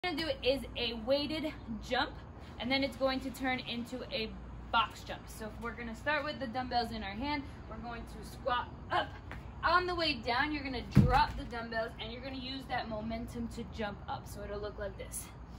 What we're gonna do is a weighted jump, and then it's going to turn into a box jump. So we're gonna start with the dumbbells in our hand. We're going to squat up. On the way down, you're gonna drop the dumbbells and you're gonna use that momentum to jump up. So it'll look like this.